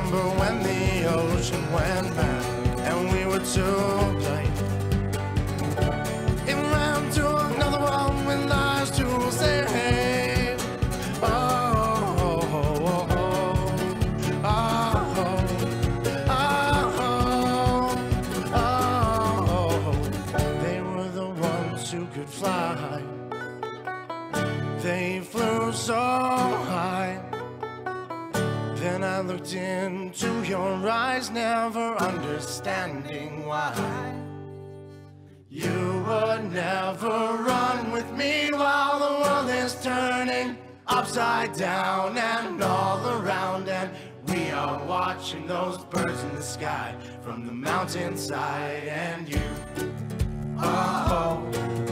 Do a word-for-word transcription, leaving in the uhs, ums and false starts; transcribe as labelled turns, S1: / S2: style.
S1: remember when the ocean went round and we were too blind. It ran to another world with eyes to save. Oh, oh, oh, oh, oh, oh. They were the ones who could fly. They flew so high. Then I looked into your eyes, never understanding why. You would never run with me while the world is turning upside down and all around, and we are watching those birds in the sky from the mountainside. And you, oh,